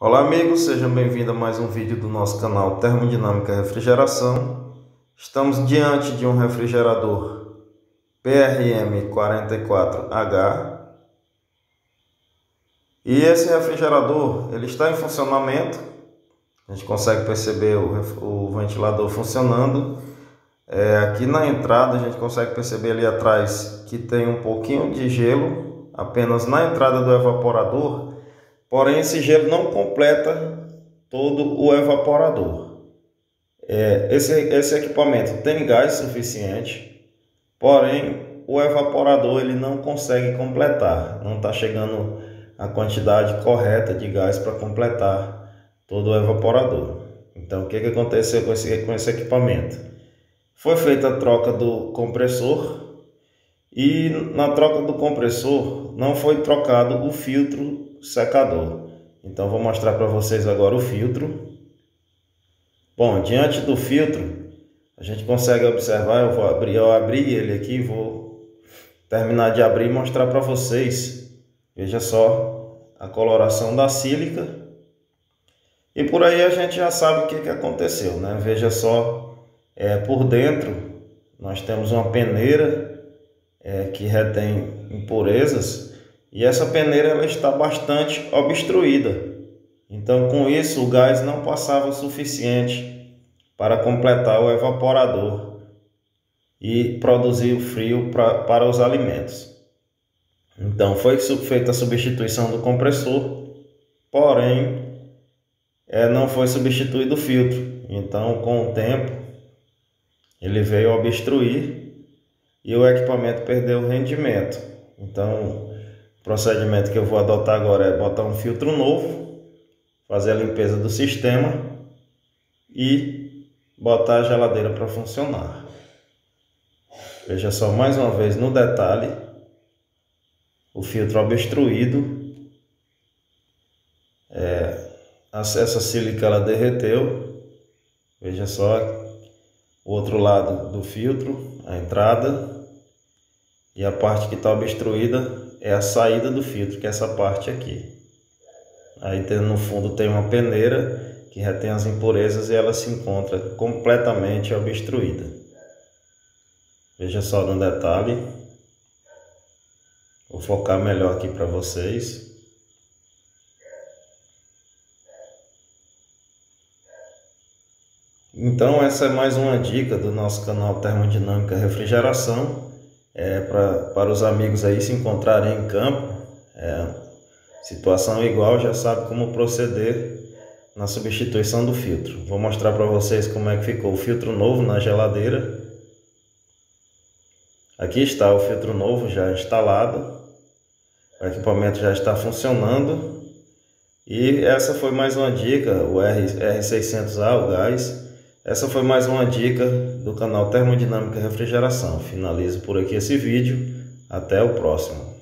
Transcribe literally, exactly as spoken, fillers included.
Olá amigos, sejam bem-vindos a mais um vídeo do nosso canal Termodinâmica Refrigeração. Estamos diante de um refrigerador P R M quarenta e quatro H e esse refrigerador ele está em funcionamento. A gente consegue perceber o, o ventilador funcionando. É, aqui na entrada a gente consegue perceber ali atrás que tem um pouquinho de gelo apenas na entrada do evaporador. Porém, esse gelo não completa todo o evaporador. É, esse, esse equipamento tem gás suficiente, porém o evaporador ele não consegue completar, não está chegando a quantidade correta de gás para completar todo o evaporador. Então, o que, que aconteceu com esse, com esse equipamento? Foi feita a troca do compressor e na troca do compressor não foi trocado o filtro secador. Então vou mostrar para vocês agora o filtro. Bom, diante do filtro a gente consegue observar, eu vou abrir, eu abri ele aqui, vou terminar de abrir e mostrar para vocês. Veja só a coloração da sílica e por aí a gente já sabe o que, que aconteceu, né? Veja só, é, por dentro nós temos uma peneira é, que retém impurezas. E essa peneira ela está bastante obstruída. Então, com isso, o gás não passava o suficiente para completar o evaporador e produzir o frio pra, para os alimentos. Então, foi feita a substituição do compressor, porém, é, não foi substituído o filtro. Então, com o tempo, ele veio obstruir e o equipamento perdeu o rendimento. Então, o procedimento que eu vou adotar agora é botar um filtro novo, fazer a limpeza do sistema e botar a geladeira para funcionar. Veja só mais uma vez no detalhe, o filtro obstruído, é, essa sílica ela derreteu. Veja só o outro lado do filtro, a entrada, e a parte que está obstruída é a saída do filtro, que é essa parte aqui. Aí no fundo tem uma peneira que retém as impurezas e ela se encontra completamente obstruída. Veja só no detalhe. Vou focar melhor aqui para vocês. Então essa é mais uma dica do nosso canal Termodinâmica Refrigeração. É, pra, para os amigos aí se encontrarem em campo, é, situação igual, já sabe como proceder na substituição do filtro. Vou mostrar para vocês como é que ficou o filtro novo na geladeira. Aqui está o filtro novo já instalado, o equipamento já está funcionando. E essa foi mais uma dica, o R seiscentos A, o gás. Essa foi mais uma dica do canal Termodinâmica Refrigeração. Finalizo por aqui esse vídeo. Até o próximo.